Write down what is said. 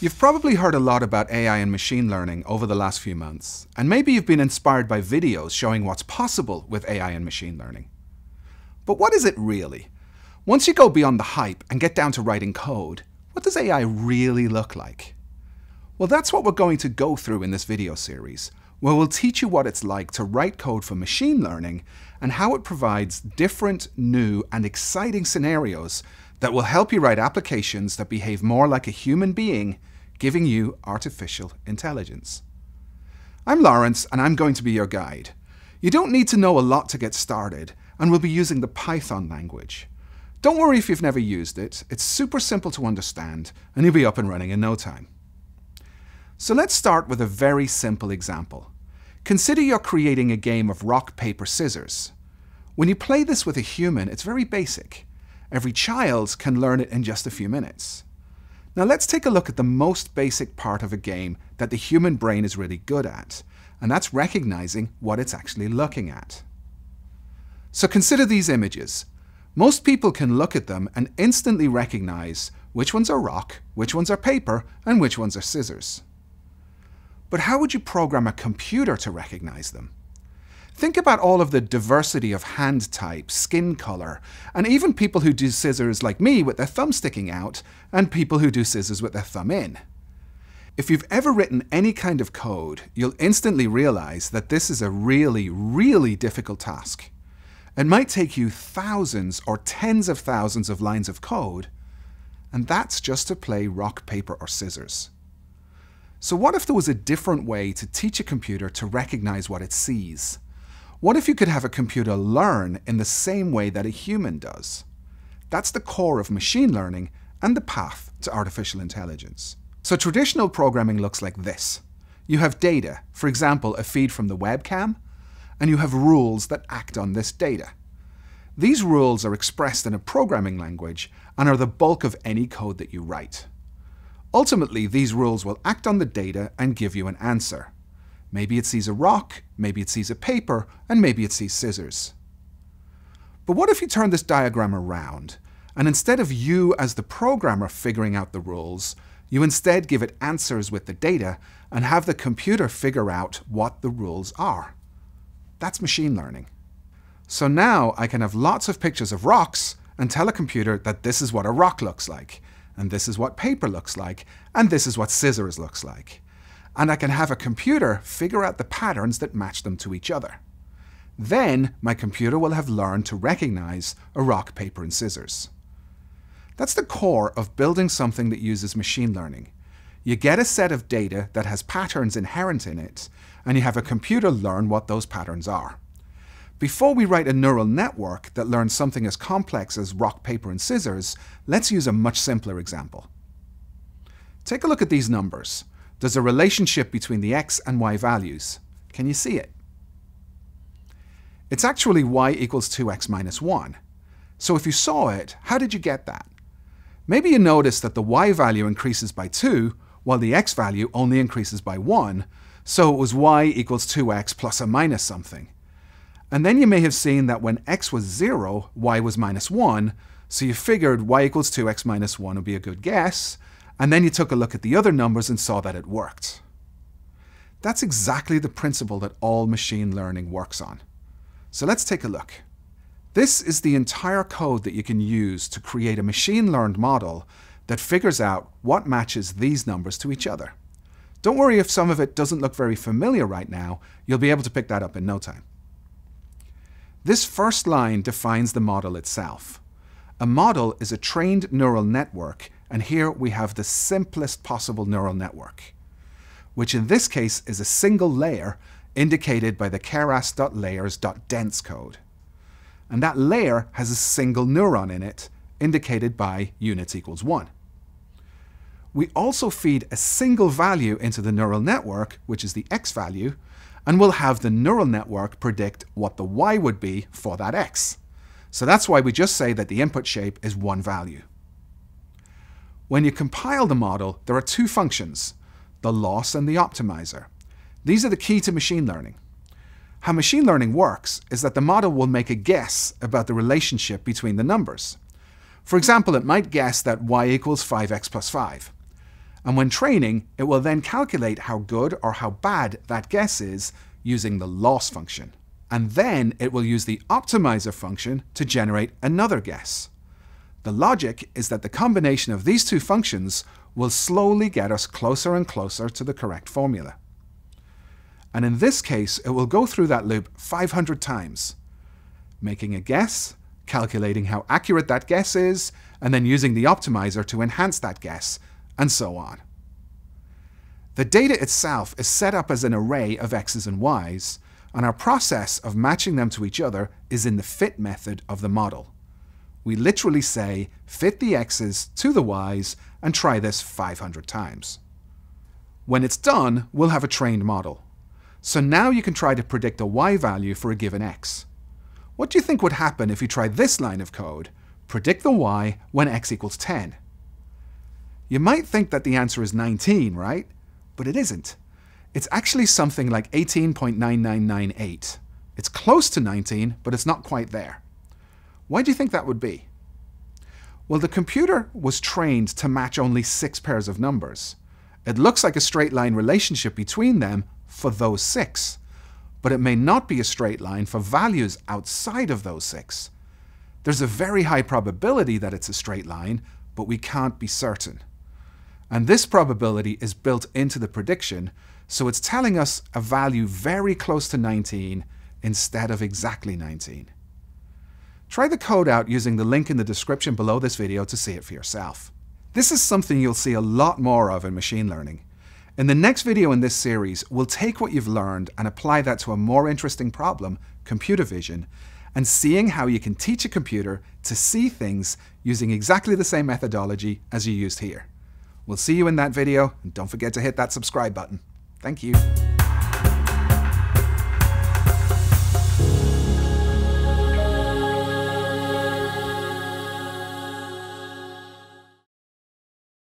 You've probably heard a lot about AI and machine learning over the last few months, and maybe you've been inspired by videos showing what's possible with AI and machine learning. But what is it really? Once you go beyond the hype and get down to writing code, what does AI really look like? Well, that's what we're going to go through in this video series, where we'll teach you what it's like to write code for machine learning and how it provides different, new, and exciting scenarios that will help you write applications that behave more like a human being, giving you artificial intelligence. I'm Lawrence, and I'm going to be your guide. You don't need to know a lot to get started, and we'll be using the Python language. Don't worry if you've never used it. It's super simple to understand, and you'll be up and running in no time. So let's start with a very simple example. Consider you're creating a game of rock, paper, scissors. When you play this with a human, it's very basic. Every child can learn it in just a few minutes. Now let's take a look at the most basic part of a game that the human brain is really good at, and that's recognizing what it's actually looking at. So consider these images. Most people can look at them and instantly recognize which ones are rock, which ones are paper, and which ones are scissors. But how would you program a computer to recognize them? Think about all of the diversity of hand type, skin color, and even people who do scissors like me with their thumb sticking out, and people who do scissors with their thumb in. If you've ever written any kind of code, you'll instantly realize that this is a really, really difficult task. It might take you thousands or tens of thousands of lines of code, and that's just to play rock, paper, or scissors. So what if there was a different way to teach a computer to recognize what it sees? What if you could have a computer learn in the same way that a human does? That's the core of machine learning and the path to artificial intelligence. So traditional programming looks like this. You have data, for example, a feed from the webcam, and you have rules that act on this data. These rules are expressed in a programming language and are the bulk of any code that you write. Ultimately, these rules will act on the data and give you an answer. Maybe it sees a rock, maybe it sees a paper, and maybe it sees scissors. But what if you turn this diagram around, and instead of you as the programmer figuring out the rules, you instead give it answers with the data and have the computer figure out what the rules are? That's machine learning. So now I can have lots of pictures of rocks and tell a computer that this is what a rock looks like, and this is what paper looks like, and this is what scissors looks like. And I can have a computer figure out the patterns that match them to each other. Then my computer will have learned to recognize a rock, paper, and scissors. That's the core of building something that uses machine learning. You get a set of data that has patterns inherent in it, and you have a computer learn what those patterns are. Before we write a neural network that learns something as complex as rock, paper, and scissors, let's use a much simpler example. Take a look at these numbers. There's a relationship between the x and y values. Can you see it? It's actually y equals 2x minus 1. So if you saw it, how did you get that? Maybe you noticed that the y value increases by 2, while the x value only increases by 1, so it was y equals 2x plus or minus something. And then you may have seen that when x was 0, y was minus 1, so you figured y equals 2x minus 1 would be a good guess, and then you took a look at the other numbers and saw that it worked. That's exactly the principle that all machine learning works on. So let's take a look. This is the entire code that you can use to create a machine-learned model that figures out what matches these numbers to each other. Don't worry if some of it doesn't look very familiar right now, you'll be able to pick that up in no time. This first line defines the model itself. A model is a trained neural network, and here we have the simplest possible neural network, which in this case is a single layer indicated by the keras.layers.dense code. And that layer has a single neuron in it, indicated by units equals 1. We also feed a single value into the neural network, which is the x value, and we'll have the neural network predict what the y would be for that x. So that's why we just say that the input shape is one value. When you compile the model, there are two functions, the loss and the optimizer. These are the key to machine learning. How machine learning works is that the model will make a guess about the relationship between the numbers. For example, it might guess that y equals 5x plus 5. And when training, it will then calculate how good or how bad that guess is using the loss function. And then it will use the optimizer function to generate another guess. The logic is that the combination of these two functions will slowly get us closer and closer to the correct formula. And in this case, it will go through that loop 500 times, making a guess, calculating how accurate that guess is, and then using the optimizer to enhance that guess, and so on. The data itself is set up as an array of x's and y's, and our process of matching them to each other is in the fit method of the model. We literally say, fit the x's to the y's and try this 500 times. When it's done, we'll have a trained model. So now you can try to predict a y value for a given x. What do you think would happen if you tried this line of code, predict the y when x equals 10? You might think that the answer is 19, right? But it isn't. It's actually something like 18.9998. It's close to 19, but it's not quite there. Why do you think that would be? Well, the computer was trained to match only 6 pairs of numbers. It looks like a straight line relationship between them for those 6, but it may not be a straight line for values outside of those 6. There's a very high probability that it's a straight line, but we can't be certain. And this probability is built into the prediction, so it's telling us a value very close to 19 instead of exactly 19. Try the code out using the link in the description below this video to see it for yourself. This is something you'll see a lot more of in machine learning. In the next video in this series, we'll take what you've learned and apply that to a more interesting problem, computer vision, and seeing how you can teach a computer to see things using exactly the same methodology as you used here. We'll see you in that video, and don't forget to hit that subscribe button. Thank you.